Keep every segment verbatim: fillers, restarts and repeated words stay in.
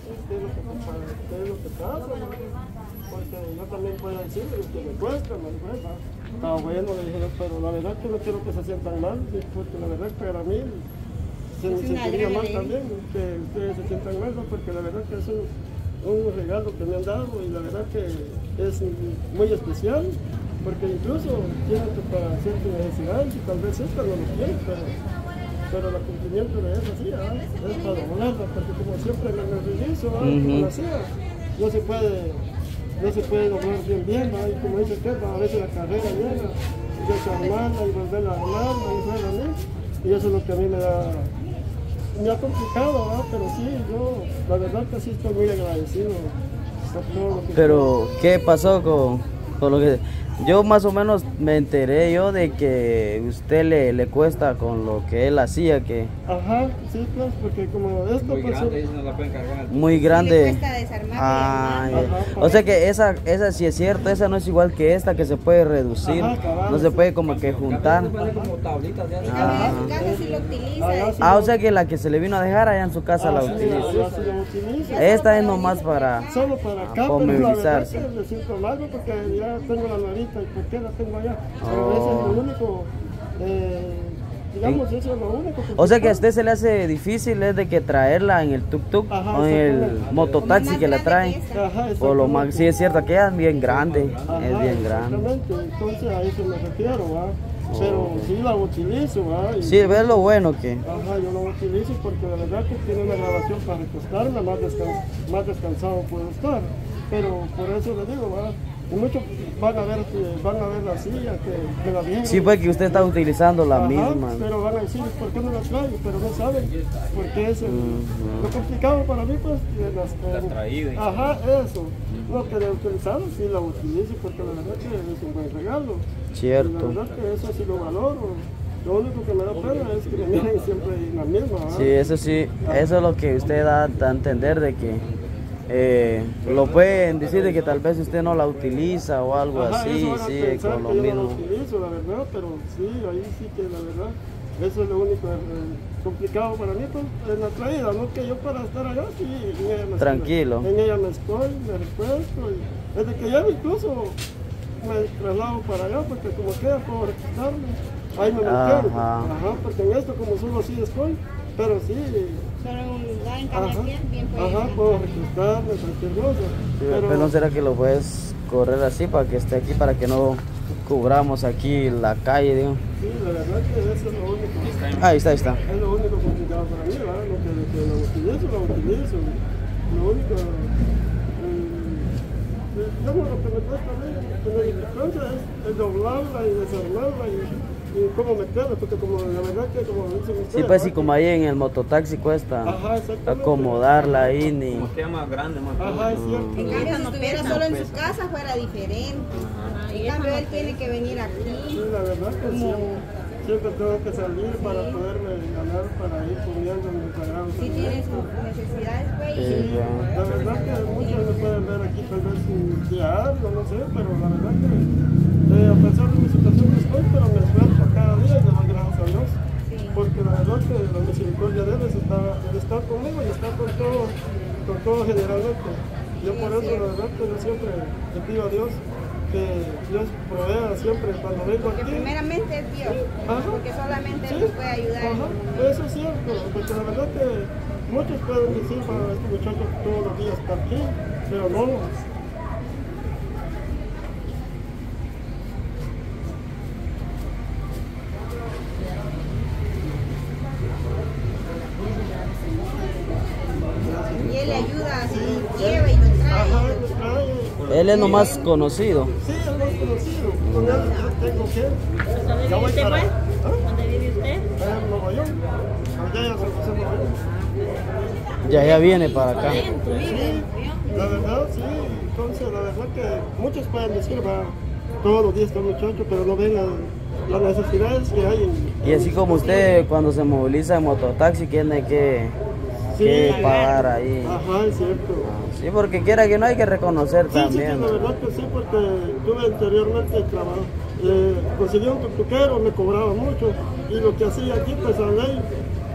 qué es lo que, qué es lo que pasa, ¿no? Porque yo también puedo decirle que me cuesta, me cuesta. Está bueno, le dije, pero la verdad que no quiero que se sientan mal, porque la verdad que para mí se me sentiría mal también que ustedes se sientan mal, ¿no? Porque la verdad que es un, un regalo que me han dado y la verdad que es muy especial, porque incluso tienen que para hacer sus necesidades y tal vez esta no lo quieren, pero, pero el cumplimiento de eso sí, ¿ah? Es para volarla, porque como siempre en el reinicio, ¿ah? Uh-huh. Como decía, no se puede, no se puede lograr bien bien, ¿ah? Y como dice usted, a veces la carrera llega, desarmarla y volverla a armarla y volverla a mí, y eso es lo que a mí me da, me ha complicado, ¿ah? Pero sí, yo la verdad que sí estoy muy agradecido por todo lo que... Pero, ¿qué pasó con, con lo que...? Yo más o menos me enteré yo de que usted le, le cuesta con lo que él hacía, que... Ajá, sí, pues, porque como esto... Muy pues, grande, no la pueden cargar. Muy grande. Sí, le cuesta desarmar. Ah, o sea que esa, esa sí es cierto, esa no es igual que esta que se puede reducir, ajá, no se puede como que juntar. Ah. En su casa sí lo utiliza. Ah, o sea que la que se le vino a dejar allá en su casa ah, la sí, utiliza. ya, ya lo utiliza. Esta es nomás para... Solo para acá, para pero la verdad movilizarse. que me siento mal porque ya tengo la narita y por qué la tengo allá. Pero oh. Ese es lo único, eh, digamos, eso es lo único. O sea que a usted se le hace difícil es de que traerla en el tuk-tuk o en el mototaxi que la traen. Ajá, o lo más, sí es cierto que es bien grande, ajá, es bien grande. Exactamente, entonces a eso me refiero, ¿va? Pero oh. Sí la utilizo, ¿va? Y, sí, es lo bueno que... Ajá, yo lo utilizo porque la verdad que tiene una grabación para recostarme, más, descans más descansado puedo estar. Pero por eso le digo, ¿va? Y muchos van a ver, van a ver la silla que me la dieron. Sí, pues que usted está utilizando la ajá, misma. Pero van a decir, ¿por qué no la traigo? Pero no saben, porque es el, uh-huh. Lo complicado para mí, pues, que las... La traída. Ajá, eso. Uh-huh. Lo que he utilizado, sí la utilizo, porque la verdad que es un buen regalo. Cierto. Y la verdad que eso sí lo valoro. Lo único que me da pena es que me miren siempre en la misma. ¿verdad? Sí, eso sí, eso es lo que usted da a entender de que... Eh, lo pueden decir de que tal vez usted no la utiliza o algo ajá, así, sí, con lo yo mismo. No la utilizo, la verdad, pero sí, ahí sí que la verdad, eso es lo único eh, complicado para mí, pues, en la traída, no que yo para estar allá, sí, en ella me tranquilo. Estoy, en ella me estoy, me recuesto, y desde que ya incluso me traslado para allá, porque como queda puedo recostarme, ahí me mantengo, ajá. Ajá, porque en esto como solo así estoy, pero sí. Solo un lugar en cambio bien, bien puede. Ajá, puedo recostarme, cualquier cosa. Sí, pero... pero no será que lo puedes correr así para que esté aquí, para que no cubramos aquí la calle, digo. Sí, la verdad que eso es lo único. Ahí está, ahí está. Es lo único complicado para mí, ¿verdad? Lo que, que lo utilizo, lo utilizo. Lo único, eh, digamos, lo que me cuesta a mí, que me dificulta es, es doblarla y desarmarla y... y cómo meterlo, porque como la verdad que como dicen ustedes... Sí, pues sí, como ahí en el mototaxi cuesta ajá, acomodarla ahí, ni... Como queda más grande, más ajá, es cierto. En cambio, si estuviera solo en su casa fuera diferente. Ajá. En cambio, él tiene que venir aquí. Sí, la verdad que como... siempre, siempre tengo que salir sí. Para poderme ganar, para ir comiendo en el sagrado. Sí, tiene sus necesidades, pues. Sí, sí, la verdad que muchos me pueden ver aquí tal vez diario, no sé, pero la verdad que... Eh, a pesar de mi situación que estoy, pero me esfuerzo cada día y le doy gracias a Dios. Sí. Porque la verdad que la misericordia de Él está, él está conmigo y está con todo, con todo generalmente. Yo por eso la verdad que yo siempre le pido a Dios que Dios provea siempre cuando vengo aquí. Que primeramente es Dios, ajá. Porque solamente Él sí. nos puede ayudar. Ajá. Eso es cierto, porque la verdad que muchos pueden decir para este muchacho que todos los días está aquí, pero no. Y él le ayuda, así lleva y lo trae. Ajá, lo trae. Él es nomás conocido. Sí, es más conocido. Con él tengo que. ¿Dónde vive usted, pues? ¿Dónde vive usted? En Nueva York. Allá ya se pasó Nueva York. Ya, ya viene para acá. Sí, la verdad, sí. Entonces, la verdad que muchos pueden decir, va, todos los días está muchacho, pero no ven la, las necesidades que hay. En, y así como usted cuando se moviliza en mototaxi tiene que, sí, que pagar ahí. Ajá, es cierto. Sí, porque quiera que no hay que reconocer sí, también. Sí, sí, la verdad que sí, porque tuve anteriormente trabajo. Eh, conseguí un tutuquero, me cobraba mucho y lo que hacía aquí, pues a ley,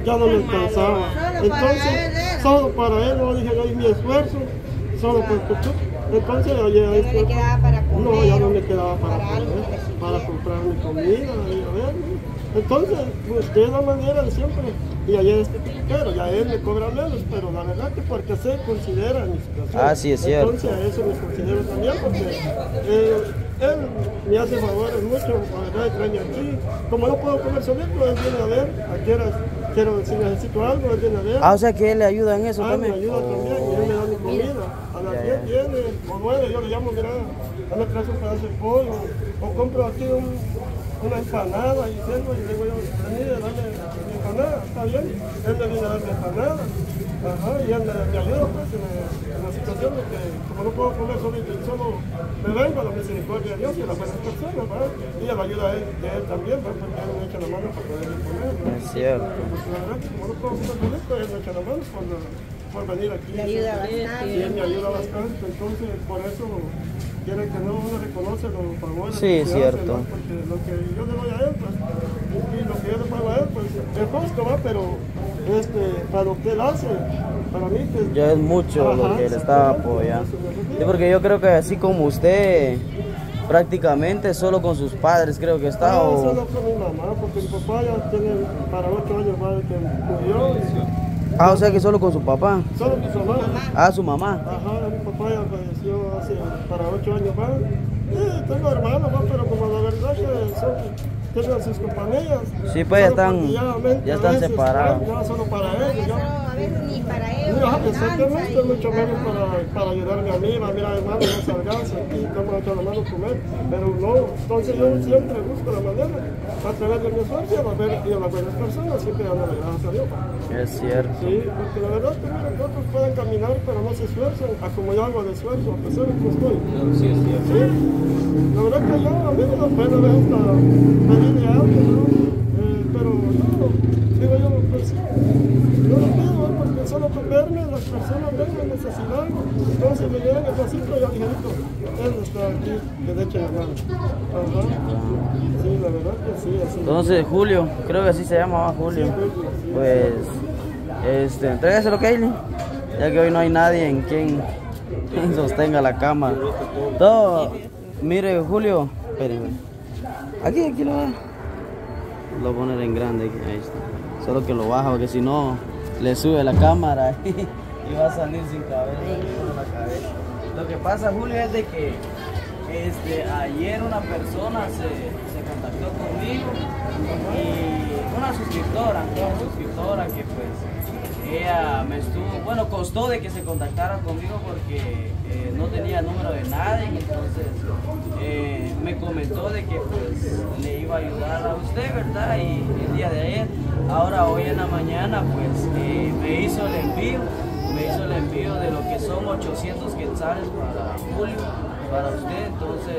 ya no me alcanzaba. Solo para él Entonces, era. solo para él, no dije yo, y mi esfuerzo, solo por tu. Entonces, oye, Ya no esto, le quedaba para comer. no, ya no me quedaba para, para algo comer, que le sirviera. para comprar mi comida, y a ver. Entonces, busqué la manera de siempre, y ayer este pero ya él me cobra menos, pero la verdad que porque se considera mi situación. Ah, sí, es cierto. Entonces, a eso me considero también, porque eh, él me hace favores mucho, la verdad, extraño aquí. Como no puedo comer solito, él viene a ver, a qué horas quiero, si necesito algo, él viene a ver. Ah, o sea que él le ayuda en eso Ah, también. me ayuda también, y él me da mi comida. A las Ya, diez ya. viene, o nueve, yo le llamo, mira, dame traes un pedazo de pollo, o compro aquí un, una empanada, y tengo, y le digo yo, vení, dame mi empanada, está bien, él me viene a dar mi empanada, ajá, y él me, me ayuda pues en, en la situación de que, como no puedo comer solito, y solo me vengo a la misericordia de Dios y a las buenas personas, ¿verdad? Y a la ayuda de él, de él también, ¿verdad? Porque él me echa la mano para poder comer, ¿verdad? Es cierto. Pues la verdad que como no puedo comer solito, él me echa la mano por, por venir aquí. Le ayuda Y bastante. él me ayuda bastante, entonces por eso quiere que no uno reconoce los favores. Sí, que es se cierto. hacen, ¿no? Porque lo que yo le doy a él, pues, y lo que yo le pago a él, pues, es justo, ¿va? Pero este, para lo que él hace, para mí, pues, Ya es mucho lo ajá, que le está exactamente, apoyando. eso me refiero. Sí, porque yo creo que así como usted, prácticamente solo con sus padres creo que está. Ah, o... solo con mi mamá, porque mi papá ya tiene para ocho años más de que murió. y Ah, o sea que solo con su papá. Solo mi mamá. Ah, su mamá. Ajá, mi papá ya falleció hace para ocho años más. Sí, tengo hermanos, ¿no? Pero como la verdad que son, tienen sus compañías. Sí, pues ya solo están- porque ya ya a están veces, separados. Ya solo para No, ellos. ya Ya. solo a veces ni para ellos. Mira, alcanza exactamente, y- mucho menos para, para ayudarme a mí, va, mira hermano, no salgas aquí, estamos echando la mano a comer, pero no, entonces yo siempre busco la manera, a través de mi esfuerzo y a, la ver- y a las buenas personas, siempre dándole gracias a Dios. Es cierto. Sí, porque la verdad que mira, que otros pueden caminar, pero no se esfuerzan, a como yo hago de esfuerzo, a pesar de que estoy. Sí, es cierto. Sí, la verdad que yo a mí me da pena ver esta pedirle algo, ¿no? Eh, pero yo, digo yo, pues, yo lo pido, ¿eh? Porque solo con verme las personas ven la necesidad, entonces me llegan el vasito y yo dije, él está aquí, que le echen la mano. Ajá. Sí, la verdad que sí, así. Entonces, Julio, creo que así se llama, ¿va? Julio. Pues, este, entrégaselo, Kaylee. Ya que hoy no hay nadie en quien, quien sostenga la cámara. Todo, mire, Julio, espere, aquí, aquí lo va. Lo voy a poner en grande, aquí, ahí está. Solo que lo baja, porque si no, le sube la cámara y va a salir sin cabeza. Con la cabeza. Lo que pasa, Julio, es de que este, ayer una persona se, se contactó conmigo y una suscriptora, una suscriptora que pues ella me estuvo, bueno, costó de que se contactara conmigo porque eh, no tenía el número de nadie, entonces eh, me comentó de que pues le iba a ayudar a usted, ¿verdad? Y el día de ayer, ahora hoy en la mañana pues eh, me hizo el envío, me hizo el envío de lo que son ochocientos quetzales para Julio, para usted, entonces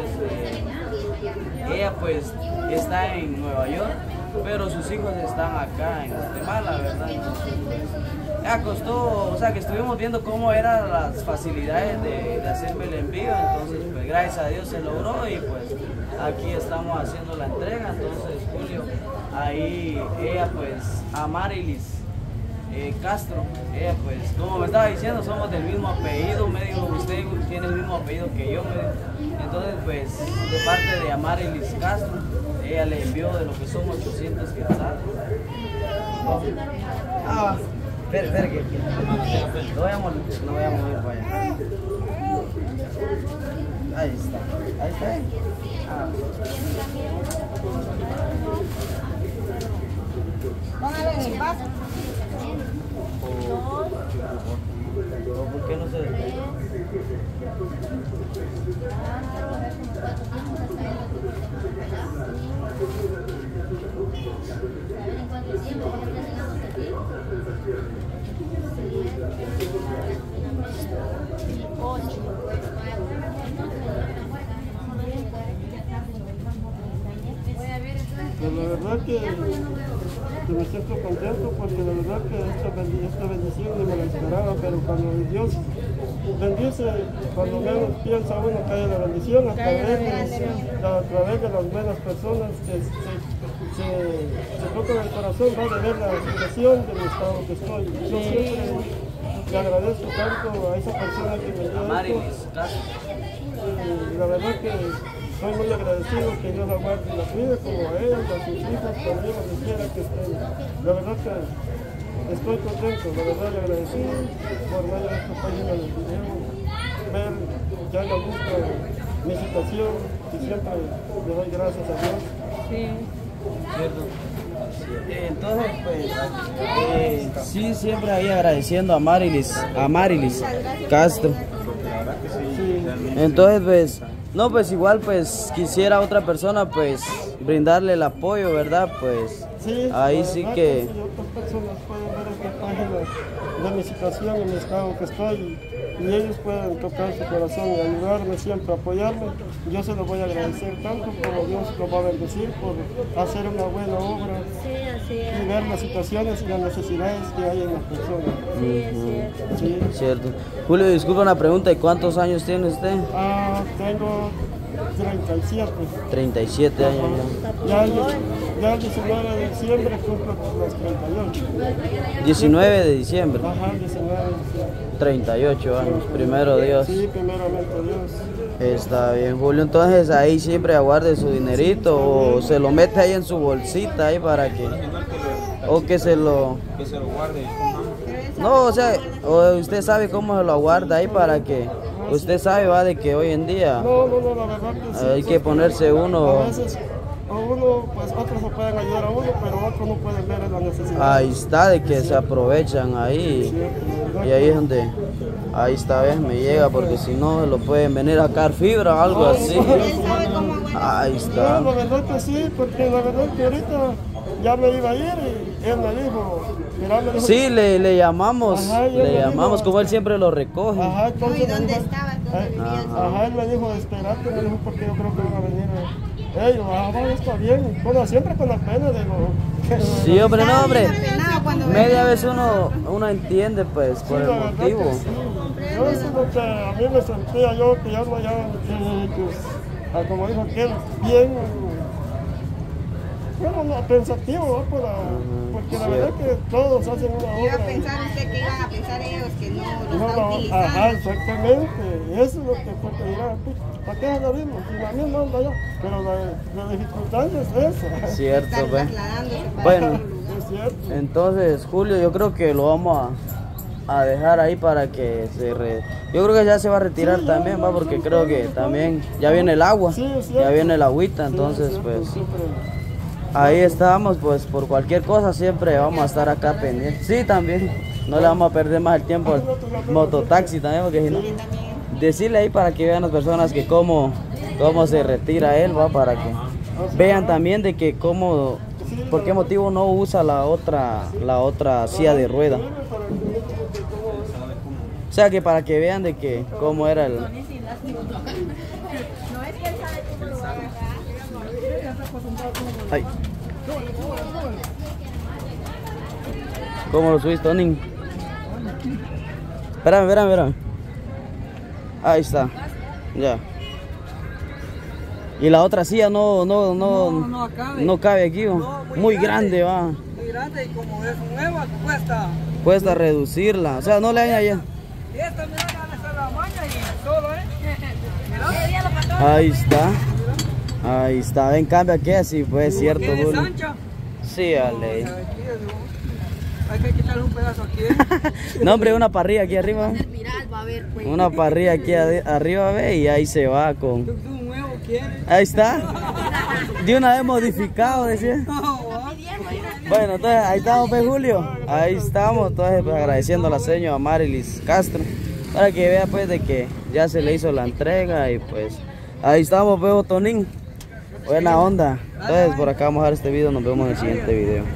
eh, ella pues está en Nueva York, pero sus hijos están acá en Guatemala, ¿verdad? Entonces, pues, ya costó, o sea que estuvimos viendo cómo eran las facilidades de, de hacerme el envío, entonces pues gracias a Dios se logró y pues aquí estamos haciendo la entrega, entonces Julio, ahí ella pues, Amarilis eh, Castro, ella pues, como me estaba diciendo, somos del mismo apellido, me dijo, usted tiene el mismo apellido que yo, me dijo. Entonces pues, de parte de Amarilis Castro, ella le envió de lo que son ochocientos quetzales. Ah, espera, espera que no voy a mover, no voy a mover para allá. Ahí está, ahí está. Ah. Póngalo en el vaso. ¿O por qué no se...? Pero la verdad que que me siento contento porque la verdad que esta, bendi- esta bendición ni me la esperaba, pero cuando Dios bendice, cuando menos piensa uno cae la bendición, a través, de, a través de las buenas personas que se, se, se tocan el corazón, va a ver la situación de mi estado que estoy. Yo siempre le agradezco tanto a esa persona que me dio esto. Y la verdad que soy muy agradecido que Dios la guarde y la cuide como a ella, a sus hijos, también donde quiera que estén. La verdad que estoy contento, la verdad le agradecido por medio de esta página del video, ver que haya visto mi situación y siempre le doy gracias a Dios. Sí. Entonces, pues, eh, sí, siempre ahí agradeciendo a Marilis, a Marilis Castro. Entonces, pues, no, pues igual, pues, quisiera otra persona, pues, brindarle el apoyo, ¿verdad? Pues, Sí, ahí la sí verdad que... Si otras personas pueden ver esta página de mi situación, en mi estado que estoy, y ellos pueden tocar su corazón y ayudarme siempre, apoyarme, yo se lo voy a agradecer tanto como Dios lo va a bendecir por hacer una buena obra Sí, así y es. ver las situaciones y las necesidades que hay en las personas. Sí, es cierto. Sí. Cierto. Julio, disculpa una pregunta, ¿y cuántos años tiene usted? Ah, tengo treinta y siete. treinta y siete años Ya el, ya el diecinueve de diciembre cumplo los treinta y ocho. ya. diecinueve de diciembre, Ajá, diecinueve de diciembre. treinta y ocho años, primero Dios. Sí, primeramente Dios. Está bien, Julio, entonces ahí siempre aguarde su dinerito o se lo mete ahí en su bolsita ahí para que... O que se lo... Que se lo guarde. No, o sea, o usted sabe cómo se lo aguarda ahí para que... Usted sabe, va, de que hoy en día No, no, no, la verdad que sí. hay que ponerse A uno... veces a uno, pues otros se pueden ayudar a uno, pero otros no pueden ver la necesidad. Ahí está, de que se aprovechan ahí. Y ahí es donde... Ahí está, ves, me llega, porque si no lo pueden venir a sacar fibra o algo así. Él sabe cómo aguantar. Ahí No, está. la verdad que sí, porque la verdad que ahorita ya me iba a ir y él me dijo, mira, me dijo, Sí, le, le llamamos, Ajá, yo le le llamamos, digo, como él siempre lo recoge. ajá, No, entonces ¿y me dónde dijo, estaba? ¿Dónde eh, vivía el Ajá, él me dijo, esperate, me dijo, porque yo creo que van a venir. eh, Ellos, ah, bueno, está bien. Bueno, siempre con la pena, digo. que- Sí, hombre, no, hombre. Apenado cuando Media venía. vez uno, uno entiende, pues, por Sí, el la verdad motivo. que sí. Yo eso es lo que a mí me sentía yo, que ya no ya, eh, pues, ah, como dijo aquel, bien, bueno, no, pensativo, ¿no? Por la- porque la sí. verdad que todos hacen una Iba a obra. pensar usted que iban a pensar ellos que no lo No, está no, utilizando. ajá, exactamente. Eso es lo que fue que dirá, ¿para qué es lo mismo? Si la misma anda allá. Pero la, la dificultad es esa. Cierto, Están pues. trasladándose para Bueno. otro lugar. Es cierto. Entonces, Julio, yo creo que lo vamos a, a dejar ahí para que se... Re... Yo creo que ya se va a retirar Sí, ya, también, ya, va, ya, porque ya, creo ya, que ya, también ya viene el agua, Sí, es ya cierto. viene el agüita, Sí, entonces es cierto, pues siempre. ahí estamos, pues por cualquier cosa siempre vamos a estar acá pendientes. Sí, también, no le vamos a perder más el tiempo al mototaxi también, porque si no... Decirle ahí para que vean las personas que cómo, cómo se retira él, va, para que vean también de que cómo, por qué motivo no usa la otra, la otra silla de rueda. O sea que para que vean de que cómo era el... Ay. ¿Cómo lo subiste, Tony? Espérame, espérame, espérame. Ahí está. Ya. Y la otra silla no, no, no, No, no cabe. no cabe aquí, ¿o? No, muy muy grande, grande. va. Muy grande y como es nueva, cuesta. Cuesta reducirla, o sea, no le añaden. Y esta mira, van a hacer la maña y todo, ¿eh? Mira. Ahí está. Ahí está. En cambio aquí así, pues cierto, ¿Qué es Julio. ancha? Sí, Ale. Aquí es, ¿no? Hay que quitarle un pedazo aquí, ¿eh? No, hombre, una parrilla aquí arriba. Viral va a haber, pues. Una parrilla aquí ade- arriba, ve, y ahí se va con... ¿Tú, tú un nuevo quieres? Ahí está. De una vez modificado, decía. No, ¿va? Bueno, entonces ahí estamos, pues, Julio. Ahí estamos, entonces pues, agradeciendo a la señora Marilis Castro para que vea pues de que ya se le hizo la entrega y pues ahí estamos, pues, Tonín. Buena onda. Entonces por acá vamos a dejar este video, nos vemos en el siguiente video.